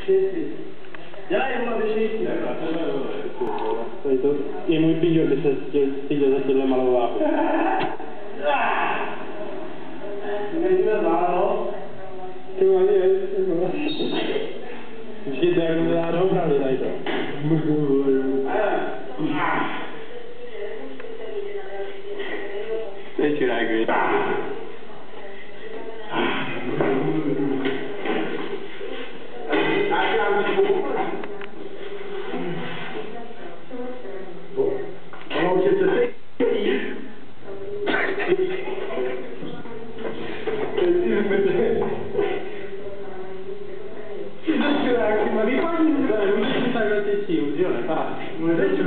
Dělej jenom vyšší. Tady to je můj píl, by se styděl za těhle malováku. Nejdeme záno. Tu ani nejde. Vždyť to jak mi dá doopravdy tady to. Teď reaguji. Ono už je přece malý paní, můžeš mi takhle ty cíl, jo, ne?